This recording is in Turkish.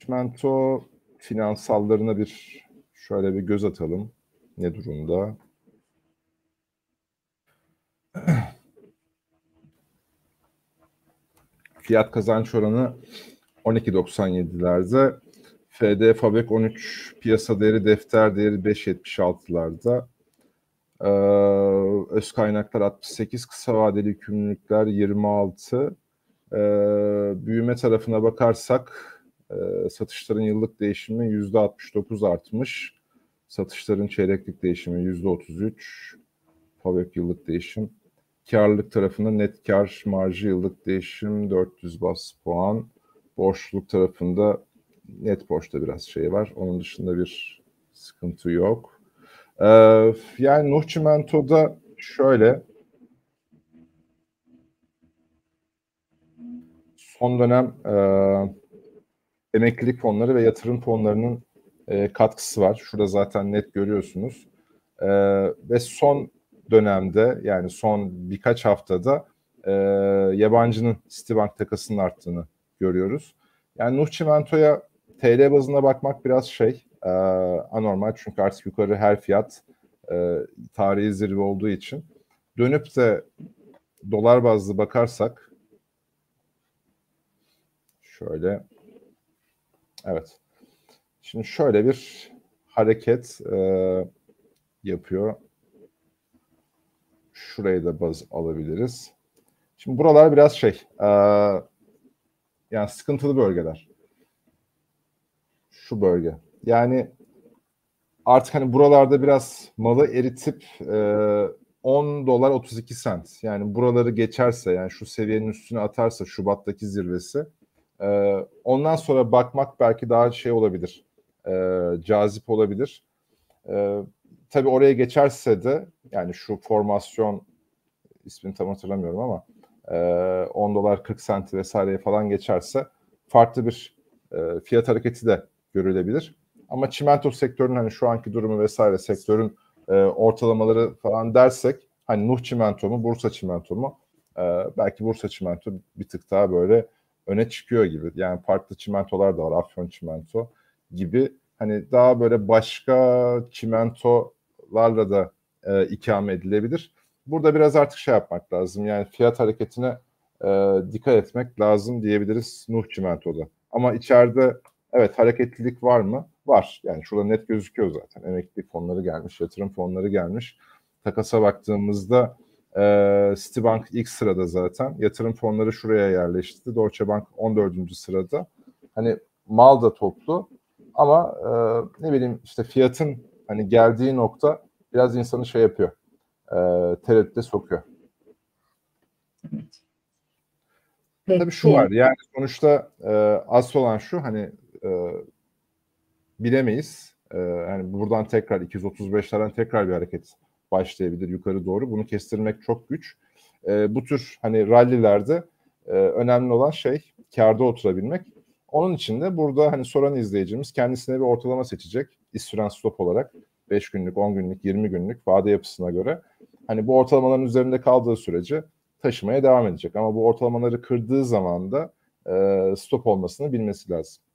Çimento finansallarına şöyle bir göz atalım. Ne durumda? Fiyat kazanç oranı 12.97'lerde. FD Fabrik 13, piyasa değeri, defter değeri 5.76'larda. Öz kaynaklar 68, kısa vadeli yükümlülükler 26. Büyüme tarafına bakarsak satışların yıllık değişimi %69 artmış. Satışların çeyreklik değişimi %33. Fabrik yıllık değişim. Karlılık tarafında net kar marjı yıllık değişim 400 bas puan. Borçluluk tarafında net borçta biraz şey var. Onun dışında bir sıkıntı yok. Yani Nuh Çimento'da şöyle, son dönem emeklilik fonları ve yatırım fonlarının katkısı var. Şurada zaten net görüyorsunuz. Ve son dönemde, yani son birkaç haftada yabancının Citibank takasının arttığını görüyoruz. Yani Nuh Çimento'ya TL bazına bakmak biraz anormal, çünkü artık yukarı her fiyat tarihi zirve olduğu için. Dönüp de dolar bazlı bakarsak şöyle, evet. Şimdi şöyle bir hareket yapıyor. Şurayı da baz alabiliriz. Şimdi buralar biraz yani sıkıntılı bölgeler. Şu bölge. Yani artık hani buralarda biraz malı eritip 10 dolar 32 sent. Yani buraları geçerse, yani şu seviyenin üstüne atarsa, Şubat'taki zirvesi, ondan sonra bakmak belki daha olabilir. Cazip olabilir. Tabii oraya geçerse de, yani şu formasyon, ismini tam hatırlamıyorum ama 10 dolar 40 senti vesaireye falan geçerse farklı bir fiyat hareketi de görülebilir. Ama çimento sektörünün hani şu anki durumu vesaire, sektörün ortalamaları falan dersek, hani Nuh Çimento mu, Bursa Çimento mu? Belki Bursa Çimento bir tık daha böyle öne çıkıyor gibi. Yani farklı çimentolar da var, Afyon Çimento gibi. Hani daha böyle başka çimentolarla da ikame edilebilir. Burada biraz artık yapmak lazım. Yani fiyat hareketine dikkat etmek lazım diyebiliriz Nuh Çimento'da. Ama içeride evet, hareketlilik var mı? Var. Yani şurada net gözüküyor zaten. Emeklilik fonları gelmiş, yatırım fonları gelmiş. Takasa baktığımızda Citibank ilk sırada zaten. Yatırım fonları şuraya yerleşti. Deutsche Bank 14. sırada. Hani mal da toplu ama ne bileyim, işte fiyatın hani geldiği nokta biraz insanı yapıyor. Tereddüte sokuyor. Evet. Tabii şu var, yani sonuçta asıl olan şu, hani bilemeyiz. Hani buradan tekrar 235'lerden tekrar bir hareket başlayabilir yukarı doğru. Bunu kestirmek çok güç. Bu tür hani rallilerde önemli olan kârda oturabilmek. Onun için de burada hani soran izleyicimiz kendisine bir ortalama seçecek. İstiren stop olarak 5 günlük, 10 günlük, 20 günlük vade yapısına göre. Hani bu ortalamaların üzerinde kaldığı sürece taşımaya devam edecek. Ama bu ortalamaları kırdığı zaman da stop olmasını bilmesi lazım.